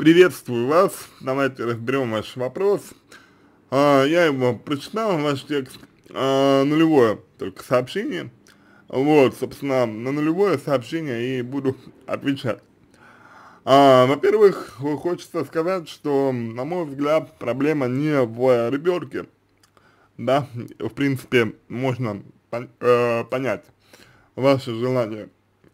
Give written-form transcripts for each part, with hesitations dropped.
Приветствую вас. Давайте разберем ваш вопрос. Я его прочитал, ваш текст. Нулевое только сообщение. Вот, собственно, на нулевое сообщение и буду отвечать. Во-первых, хочется сказать, что, на мой взгляд, проблема не в ребенке. Да, в принципе, можно понять ваше желание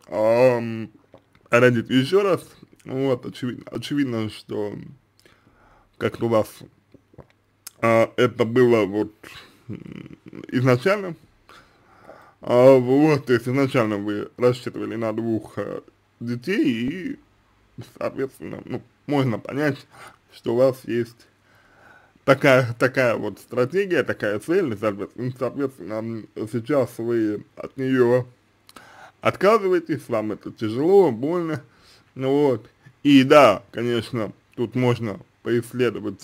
родить еще раз. Вот, очевидно, что как-то у вас это было вот изначально, вот, то есть изначально вы рассчитывали на двух детей, и, соответственно, ну, можно понять, что у вас есть такая вот стратегия, такая цель, и, соответственно, сейчас вы от нее отказываетесь, вам это тяжело, больно, ну вот, и да, конечно, тут можно поисследовать,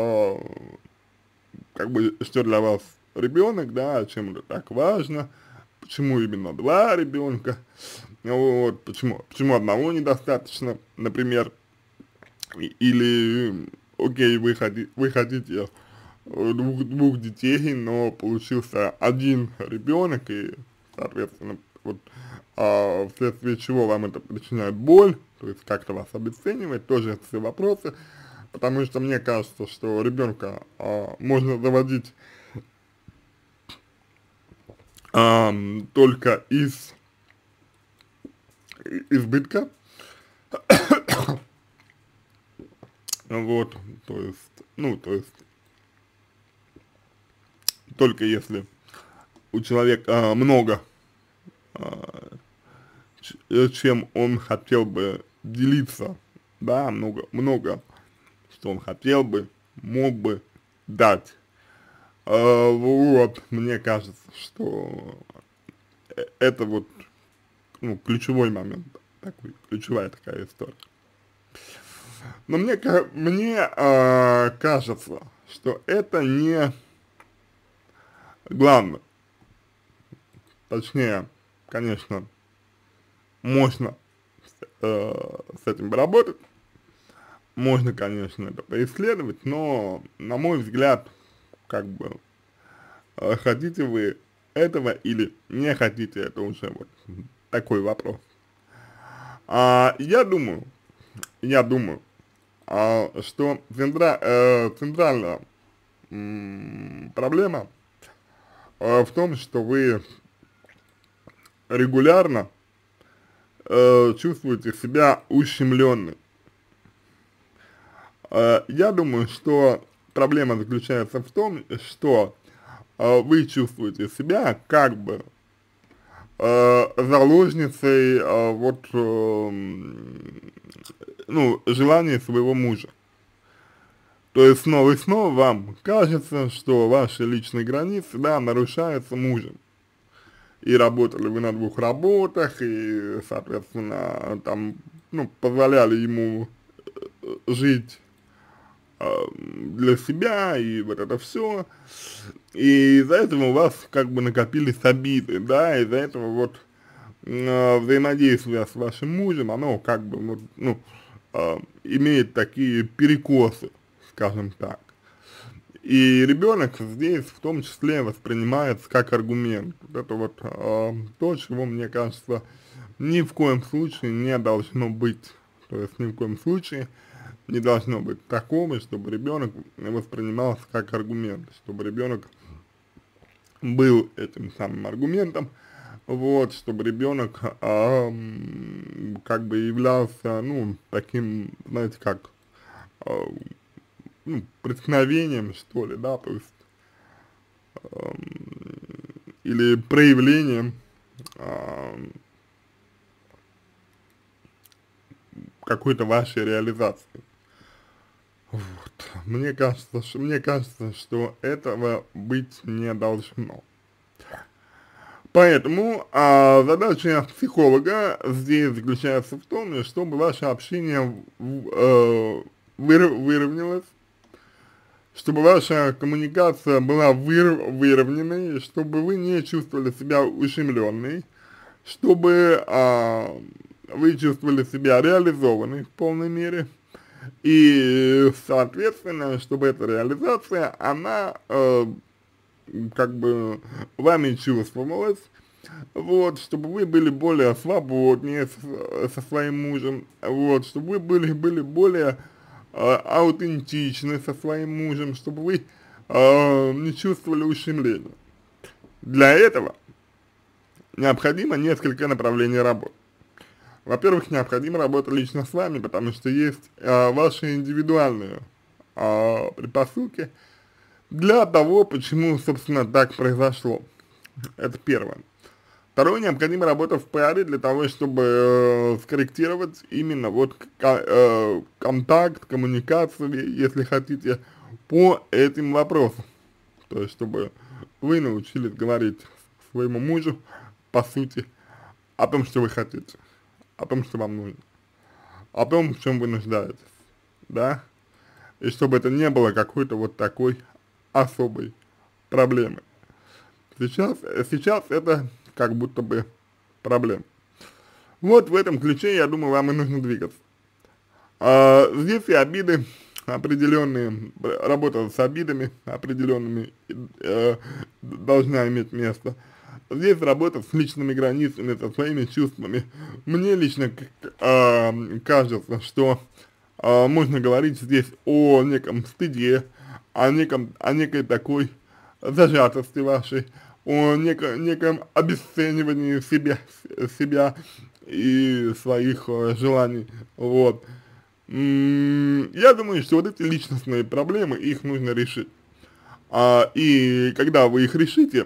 как бы, что для вас ребенок, да, чем это так важно, почему именно два ребенка, вот, почему одного недостаточно, например, или, окей, вы хотите двух детей, но получился один ребенок, и, соответственно, вот, вследствие чего вам это причиняет боль, то есть как-то вас обесценивает, тоже все вопросы, потому что мне кажется, что ребенка можно заводить только из избытка, вот, то есть, только если у человека много, чем он хотел бы делиться, да, много, что он хотел бы, мог бы дать. Вот, мне кажется, что это вот, ну, ключевой момент, такой, ключевая такая история. Но мне кажется, что это не главное. Точнее, конечно, можно с этим поработать, можно, конечно, это поисследовать, но, на мой взгляд, как бы, хотите вы этого или не хотите, это уже вот такой вопрос. Я думаю, что центральная проблема в том, что вы регулярно чувствуете себя ущемленным. Я думаю, что проблема заключается в том, что вы чувствуете себя как бы заложницей ну, желания своего мужа. То есть снова и снова вам кажется, что ваши личные границы, да, нарушаются мужем. И работали вы на двух работах, и, соответственно, там, ну, позволяли ему жить для себя, и вот это все. И из-за этого у вас как бы накопились обиды, да, из-за этого вот взаимодействие с вашим мужем, оно как бы, вот, ну, имеет такие перекосы, скажем так. И ребенок здесь в том числе воспринимается как аргумент. Вот это вот то, чего, мне кажется, ни в коем случае не должно быть. То есть ни в коем случае не должно быть такого, чтобы ребенок воспринимался как аргумент, чтобы ребенок был этим самым аргументом, вот, чтобы ребенок как бы являлся, ну, таким, знаете, как, ну, преткновением, что ли, да, то есть, или проявлением какой-то вашей реализации. Вот. Мне кажется, что этого быть не должно. Поэтому задача психолога здесь заключается в том, чтобы ваше общение выровнялось, чтобы ваша коммуникация была выровненной, чтобы вы не чувствовали себя ущемленной, чтобы вы чувствовали себя реализованной в полной мере, И, соответственно, чтобы эта реализация, она, как бы, вами чувствовалась, вот, чтобы вы были более свободнее со своим мужем, вот, чтобы вы были более аутентичны со своим мужем, чтобы вы не чувствовали ущемления. Для этого необходимо несколько направлений работы. Во-первых, необходимо работать лично с вами, потому что есть ваши индивидуальные предпосылки для того, почему, собственно, так произошло. Это первое. Второе, необходимо работать в паре для того, чтобы скорректировать именно вот контакт, коммуникацию, если хотите, по этим вопросам. То есть, чтобы вы научились говорить своему мужу, по сути, о том, что вы хотите, о том, что вам нужно, о том, в чем вы нуждаетесь, да, и чтобы это не было какой-то вот такой особой проблемы. Сейчас это как будто бы проблема. Вот в этом ключе, я думаю, вам и нужно двигаться. Здесь и обиды определенные, работа с обидами определенными должна иметь место. Здесь работа с личными границами, со своими чувствами. Мне лично кажется, что можно говорить здесь о неком стыде, о некой такой зажатости вашей, о неком обесценивании себя и своих желаний, вот. Я думаю, что вот эти личностные проблемы, их нужно решить. И когда вы их решите,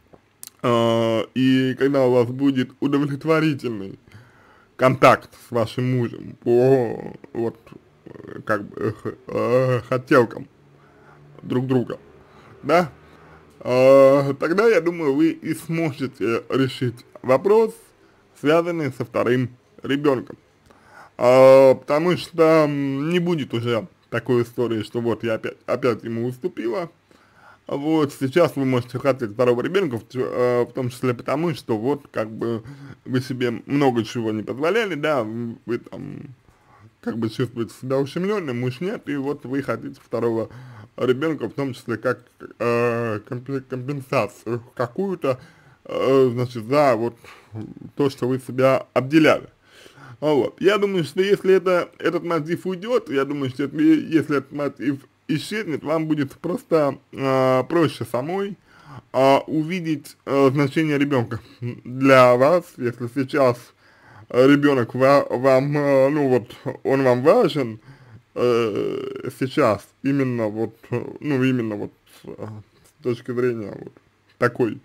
и когда у вас будет удовлетворительный контакт с вашим мужем по вот как бы хотелкам друг друга, да, тогда, я думаю, вы и сможете решить вопрос, связанный со вторым ребенком. Потому что не будет уже такой истории, что вот я опять ему уступила, вот сейчас вы можете хотеть второго ребенка, в том числе потому, что вот как бы вы себе много чего не позволяли, да, вы там как бы чувствуете себя ущемленным, муж нет, и вот вы хотите второго ребенка, в том числе как компенсацию какую-то, значит, за вот то, что вы себя обделяли. Вот. Я думаю, что если этот мотив уйдет, я думаю, что если этот мотив исчезнет, вам будет просто проще самой увидеть значение ребенка для вас, если сейчас ребенок вам, ну вот, он вам важен, сейчас именно вот, ну именно вот с точки зрения вот такой,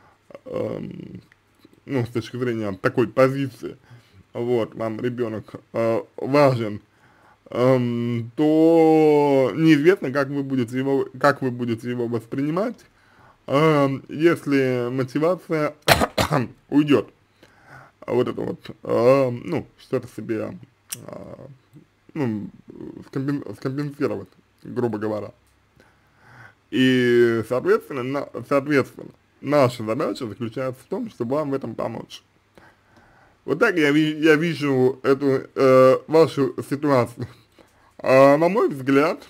ну с точки зрения такой позиции, вот, вам ребенок важен, то неизвестно, как вы будете его воспринимать, если мотивация уйдет. Вот это вот, ну, что-то себе, ну, скомпенсировать, грубо говоря. И, соответственно, наша задача заключается в том, чтобы вам в этом помочь. Вот так я вижу эту вашу ситуацию. На мой взгляд,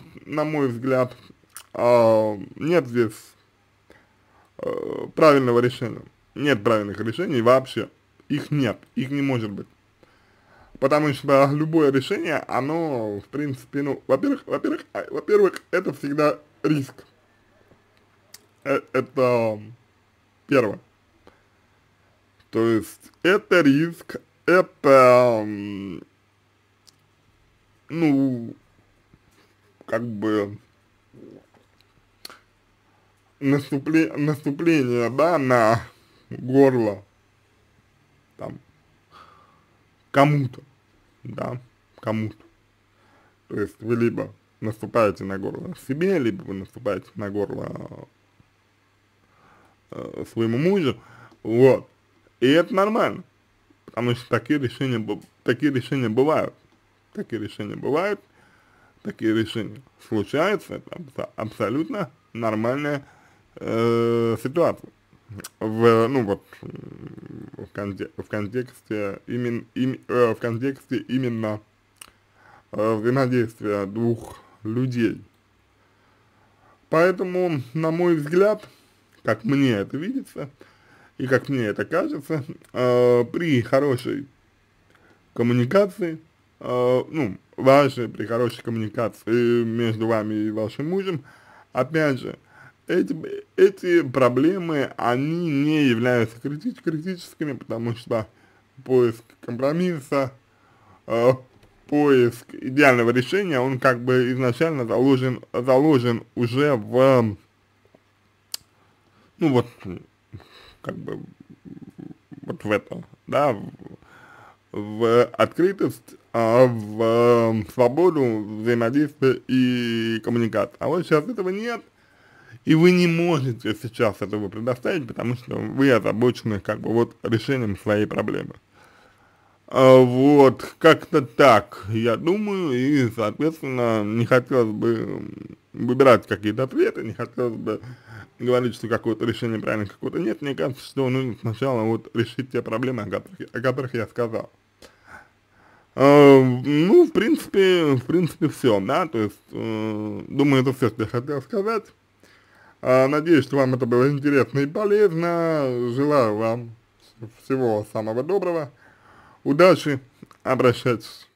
нет здесь правильного решения. Нет правильных решений вообще. Их нет, их не может быть. Потому что любое решение, оно, в принципе, ну, во-первых, это всегда риск. Это первое. То есть это риск, это, ну, как бы наступление, да, на горло там кому-то, да, кому-то. То есть вы либо наступаете на горло себе, либо вы наступаете на горло своему мужу, вот. И это нормально, потому что такие решения бывают, такие решения случаются, это абсолютно нормальная ситуация. Ну вот, в контексте именно взаимодействия двух людей. Поэтому, на мой взгляд, как мне это видится, и как мне это кажется, при хорошей коммуникации, ну, вашей, при хорошей коммуникации между вами и вашим мужем, опять же, эти проблемы, они не являются критическими, потому что поиск компромисса, э, поиск идеального решения, он как бы изначально заложен уже в, ну вот, как бы, вот в это, да, в открытость, в свободу взаимодействия и коммуникации. А вот сейчас этого нет, и вы не можете сейчас этого предоставить, потому что вы озабочены как бы вот решением своей проблемы. Вот, как-то так, я думаю, и, соответственно, не хотелось бы выбирать какие-то ответы, не хотелось бы говорить, что какое-то решение правильно, какое-то нет. Мне кажется, что нужно сначала вот решить те проблемы, о которых я сказал. Ну, в принципе, все, да, то есть, думаю, это все, что я хотел сказать. Надеюсь, что вам это было интересно и полезно. Желаю вам всего самого доброго. Удачи, обращайтесь.